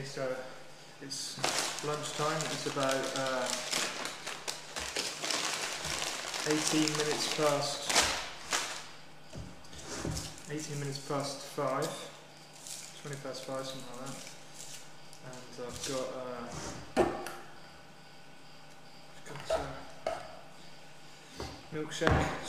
so it's lunchtime. It's about 18 minutes past 5, 20 past 5, something like that. And I've got milkshake,